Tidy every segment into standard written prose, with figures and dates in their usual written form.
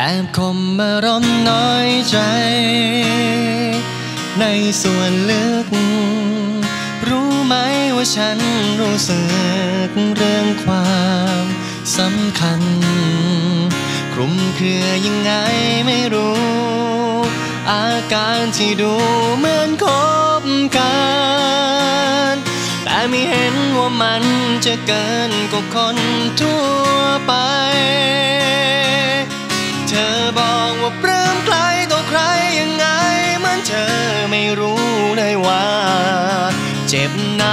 บคมอารมณ์น้อยใจในส่วนลึกรู้ไหมว่าฉันรู้สึกเรื่องความสำคัญคลุมเครือยังไงไม่รู้อาการที่ดูเหมือนคบกันแต่ไม่เห็นว่ามันจะเกินกว่าคนทั่วไปเธอบอกว่าปลื้มใครต่อใครยังไงเหมือนเธอไม่รู้เลยว่าเจ็บนะ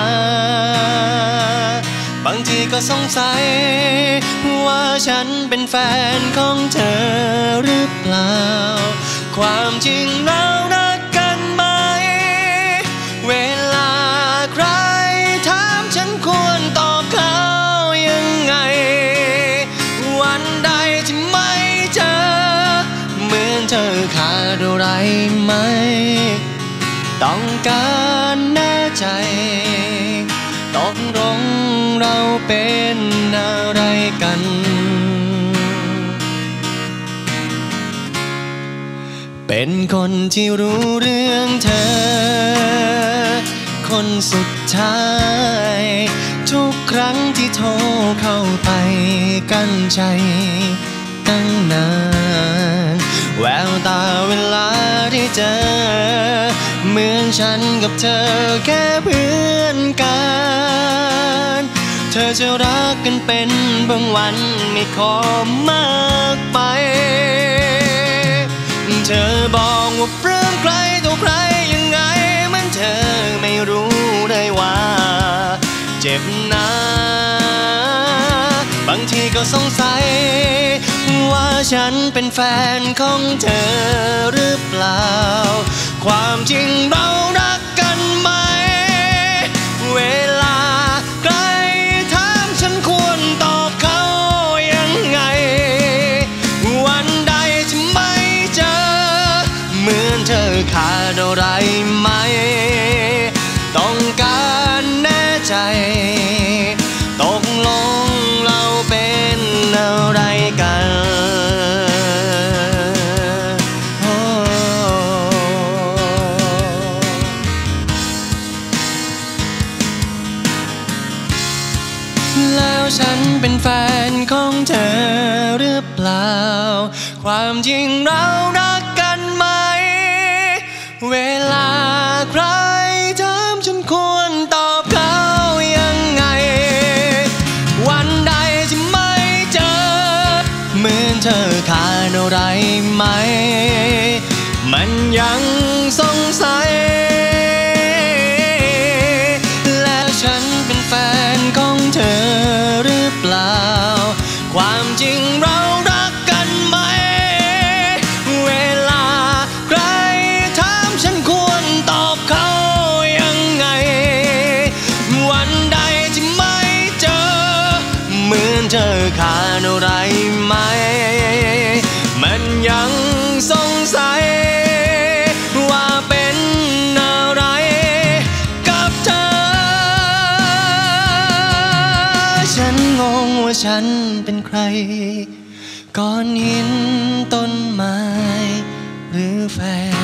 บางทีก็สงสัยว่าฉันเป็นแฟนของเธอหรือเปล่าความจริงเรารักกันไหมเวลาใครถามฉันควรตอบเขายังไงวันใดที่ไม่เจอเหมือนเธอขาดอะไรไหมต้องการแน่ใจตกลงเราเป็นอะไรกันเป็นคนที่รู้เรื่องเธอคนสุดท้ายทุกครั้งที่โทรเข้าไปกั้นใจตั้งนานแววตาเวลาที่เจอเหมือนฉันกับเธอแค่เพื่อนกันเธอจะรักกันเป็นบางวันไม่ขอมากไปเธอบอกว่าปลื้มใครต่อใครยังไงมันเธอไม่รู้เลยว่าเจ็บนะบางทีก็สงสัยว่าฉันเป็นแฟนของเธอหรือเปล่าความจริงเรารักกันไหมเวลาใครถามฉันควรตอบเขายังไงวันใดที่ไม่เจอเหมือนเธอขาดอะไรไหมต้องการแน่ใจตกลงเราเป็นอะไรกันแล้วฉันเป็นแฟนของเธอหรือเปล่าความจริงเรารักกันไหมเวลาใครถามฉันควรตอบเขายังไงวันใดที่ไม่เจอเหมือนเธอขาดอะไรไหมมันยังสงสัยแล้วฉันเป็นแฟนของเธอหรือเปล่าความจริงเรารักกันไหมเวลาใครถามฉันควรตอบเขายังไงวันใดที่ไม่เจอเหมือนเธอขาดอะไรไหมมันยังสงสัยว่าเป็นอะไรกับเธอฉันงงว่าฉันเป็นใครก้อนหินต้นไม้หรือแฟน